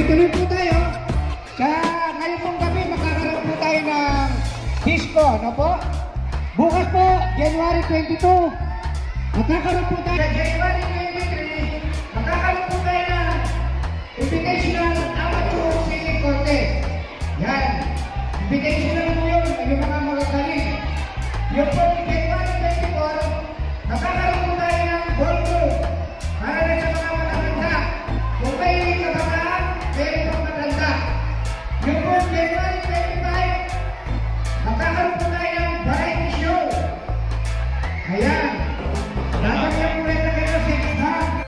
Tuloy-tuloy po tayo. Sa ngayon pong gabi, magkakaroon po tayo ng disco, ano po? Bukas po, January 22, magkakaroon po tayo. January 23, magkakaroon po tayo ng invitational amateur singing contest. Yan. Invitational po yun, yung mga magagaling. Yung po, January 24, magkakaroon po tayo ng ball group. Para rin sa mga matanda. Kung may kabataan, meron pang matanda. Yung po, January 25, magkakaroon po